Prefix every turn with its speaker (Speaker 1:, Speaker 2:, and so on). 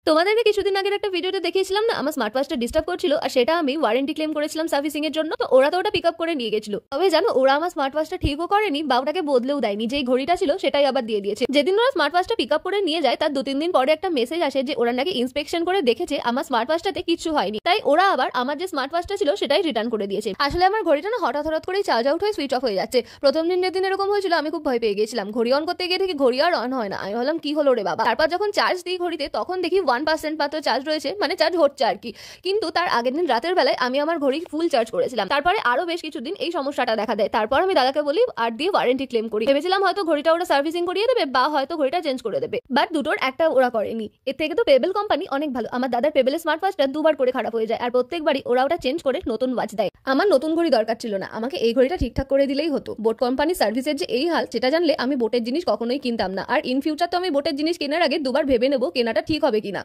Speaker 1: তোমাদেরকে কিছুদিন আগের একটা ভিডিওতে দেখিয়েছিলাম না, আমার স্মার্ট ওয়াচটা ডিস্টার্ব করছিল, আর সেটা আমি ওয়ারেন্টি ক্লেম করেছিলাম সার্ভিসিং এর জন্য। তো ওরা তো ওটা পিক আপ করে নিয়ে গেছিল। তবে জানো, ওরা আমার স্মার্ট ওয়াচটা ঠিকও করেনি বা ওটাকে বদলেও দেয়নি, যেই ঘড়িটা ছিল সেটাই আবার দিয়ে দিয়েছে। যেদিন ওরা স্মার্ট ওয়াচটা পিক আপ করে নিয়ে যায় তার 2-3 দিন পরে একটা মেসেজ আসে যে ওরা নাকি ইন্সপেকশন করে দেখেছে আমার স্মার্ট ওয়াচটাতে কিছু হয়নি, তাই ওরা আবার আমার যে স্মার্ট ওয়াচটা ছিল সেটাই রিটার্ন করে দিয়েছে। আসলে আমার ঘড়িটা না হঠাৎ হঠাৎ করেই চার্জ আউট হয়ে সুইচ অফ হয়ে যাচ্ছে। প্রথম দিন যেদিন এরকম হয়েছিল আমি খুব ভয় পেয়ে গেছিলাম। ঘড়ি অন করতে গিয়ে দেখি ঘড়ি আর অন হয় না। আমি ভাবলাম কি হলো রে বাবা। তারপর যখন চার্জ দিই ঘড়িতে তখন দেখি 1% মাত্র চার্জ রয়েছে, মানে চার্জ হচ্ছে আর কি। কিন্তু তার আগের দিন রাতের বেলায় আমি আমার ঘড়ি ফুল চার্জ করেছিলাম। তারপরে আরো বেশ কিছুদিন এই সমস্যাটা দেখা দেয়। তারপর আমি দাদাকে বলি আর দিয়ে ওয়ারেন্টি ক্লেম করি। ভেবেছিলাম হয়তো ঘড়িটা ওরা সার্ভিসিং করিয়ে দেবে বা হয়তো ঘড়িটা চেঞ্জ করে দেবে, বাট দুটোর একটা ওরা করেনি। এর থেকে তো পেবেল কোম্পানি অনেক ভালো। আমার দাদার পেবেলের স্মার্ট ওয়াচটা দুবার করে খারাপ হয়ে যায়, আর প্রত্যেকবারই ওরা ওটা চেঞ্জ করে নতুন ওয়াচ দেয়। আমার নতুন ঘড়ি দরকার ছিল না, আমাকে এই ঘড়িটা ঠিকঠাক করে দিলেই হতো। বোট কোম্পানির সার্ভিসের যে এই হাল, সেটা জানলে আমি বোটের জিনিস কখনোই কিনতাম না। আর ইন ফিউচার তো আমি বোটের জিনিস কেনার আগে দুবার ভেবে নেবো কেনাটা ঠিক হবে কিনা।